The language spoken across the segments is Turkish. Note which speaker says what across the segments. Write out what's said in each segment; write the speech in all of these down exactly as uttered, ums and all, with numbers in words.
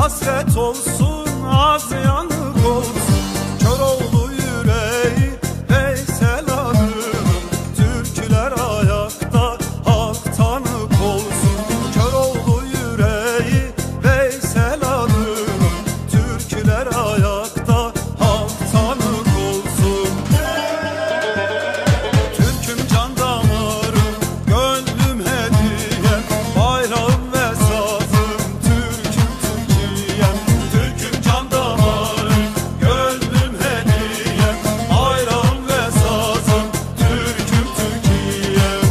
Speaker 1: hasret olsun, az yanık olsun. Köroğlu yüreği Veysel Hanım, türküler ayakta, hak tanık olsun. Köroğlu yüreği Veysel Hanım, türküler ayakta, hak tanık olsun. Türküm can damarım, gönlüm hediyem, bayrağım ve sazım, Türküm Türkiyem. Türküm can damarım, gönlüm hediyem, bayrağım ve sazım, Türküm Türkiyem.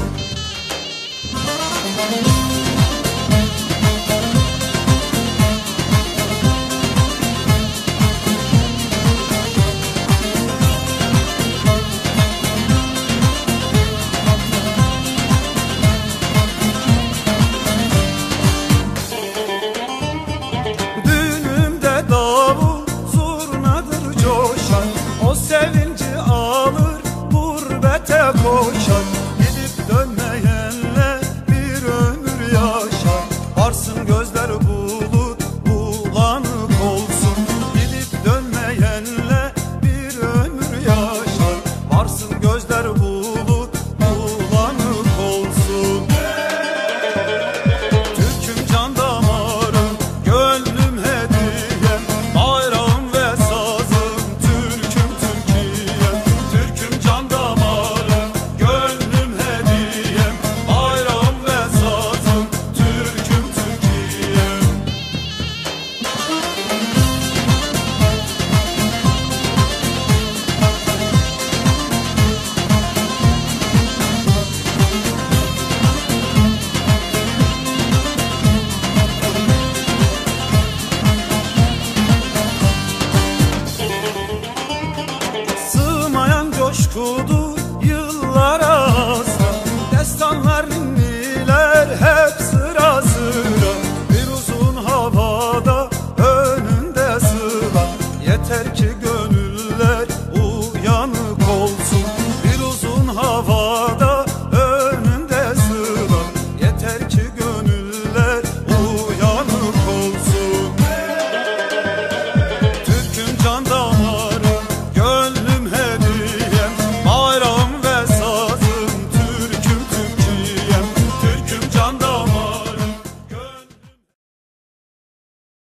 Speaker 1: Düğünümde davul zurnadır coşan, o sevinci alır gurbete koşan. Gidip dönmeyenle bir ömür yaşar, varsın gözler bulut bulanık olsun. Gidip dönmeyenle bir ömür yaşar, varsın gözler bulut bulanık olsun. Türküm can damarım, gönlüm hediyem, bayrağım ve sazım, Türküm Türkiyem. Türküm can damarım, gönlüm hediyem, bayrağım ve sazım, Türküm Türkiyem. Sığmayan coşkudur